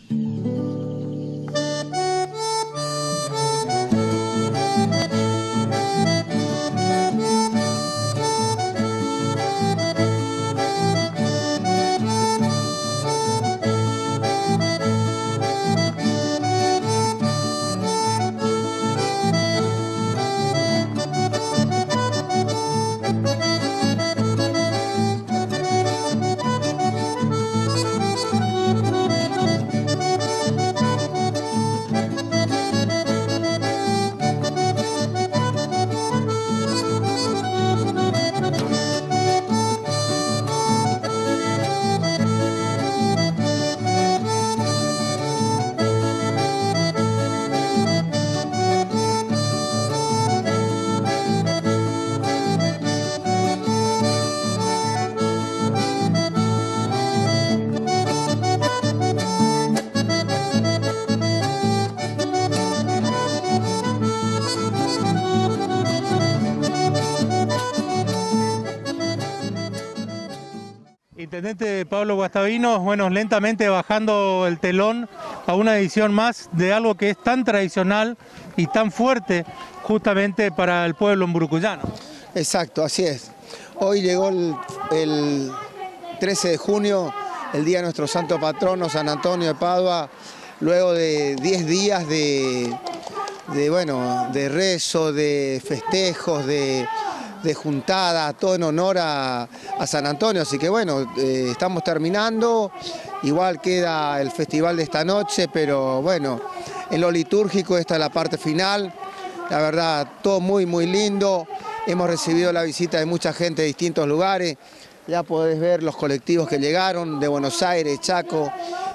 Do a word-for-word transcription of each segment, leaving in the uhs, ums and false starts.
Intendente Pablo Guastavino, bueno, lentamente bajando el telón a una edición más de algo que es tan tradicional y tan fuerte justamente para el pueblo mburucuyano. Exacto, así es. Hoy llegó el, el trece de junio, el día de nuestro santo patrono, San Antonio de Padua, luego de diez días de, de, bueno, de rezo, de festejos, de... de juntada, todo en honor a, a San Antonio, así que bueno, eh, estamos terminando, igual queda el festival de esta noche, pero bueno, en lo litúrgico esta es la parte final, la verdad, todo muy muy lindo, hemos recibido la visita de mucha gente de distintos lugares, ya podés ver los colectivos que llegaron de Buenos Aires, Chaco,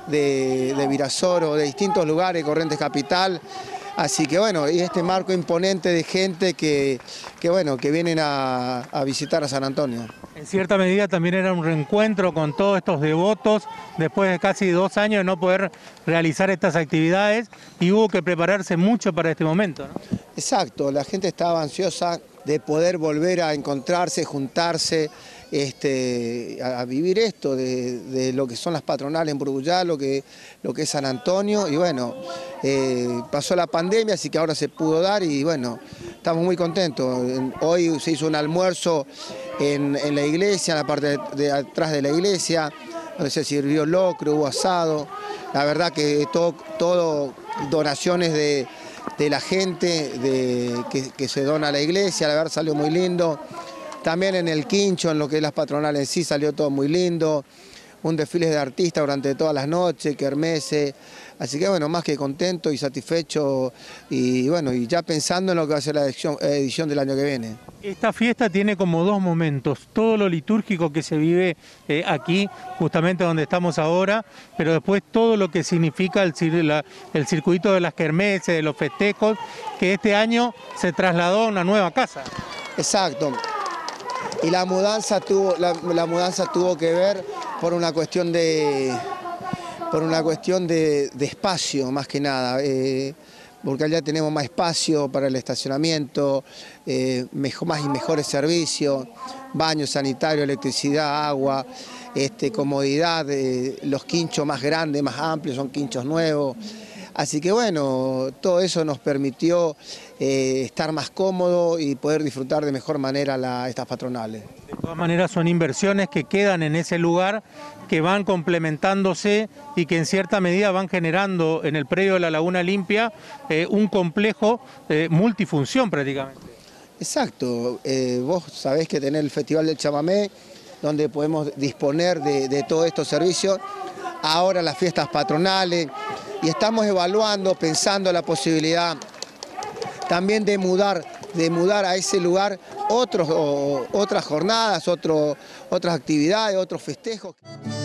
de, de Virasoro, de distintos lugares, Corrientes Capital. Así que bueno, y este marco imponente de gente que, que, bueno, que vienen a, a visitar a San Antonio. En cierta medida también era un reencuentro con todos estos devotos después de casi dos años de no poder realizar estas actividades y hubo que prepararse mucho para este momento, ¿no? Exacto, la gente estaba ansiosa de poder volver a encontrarse, juntarse, este, a, a vivir esto de, de lo que son las patronales en Mburucuyá, lo que, lo que es San Antonio, y bueno, eh, pasó la pandemia, así que ahora se pudo dar y bueno, estamos muy contentos. Hoy se hizo un almuerzo en, en la iglesia, en la parte de, de atrás de la iglesia, donde se sirvió locro, hubo asado, la verdad que todo, todo donaciones de... de la gente de, que, que se dona a la iglesia, la verdad salió muy lindo. También en el quincho, en lo que es las patronales en sí, salió todo muy lindo. Un desfile de artistas durante todas las noches, kermeses. Así que bueno, más que contento y satisfecho y bueno, y ya pensando en lo que va a ser la edición, edición del año que viene. Esta fiesta tiene como dos momentos, todo lo litúrgico que se vive eh, aquí, justamente donde estamos ahora, pero después todo lo que significa el, la, el circuito de las kermeses, de los festejos, que este año se trasladó a una nueva casa. Exacto. Y la mudanza tuvo, la, la mudanza tuvo que ver por una cuestión de, por una cuestión de, de espacio, más que nada. Eh, porque allá tenemos más espacio para el estacionamiento, eh, mejor, más y mejores servicios, baño sanitario, electricidad, agua, este, comodidad, eh, los quinchos más grandes, más amplios, son quinchos nuevos. Así que bueno, todo eso nos permitió eh, estar más cómodo y poder disfrutar de mejor manera la, estas patronales. De todas maneras son inversiones que quedan en ese lugar, que van complementándose y que en cierta medida van generando en el predio de la Laguna Limpia eh, un complejo eh, multifunción prácticamente. Exacto, eh, vos sabés que tenés el Festival del Chamamé, donde podemos disponer de, de todos estos servicios, ahora las fiestas patronales, y estamos evaluando, pensando la posibilidad también de mudar, de mudar a ese lugar otros, o, otras jornadas, otro, otras actividades, otros festejos.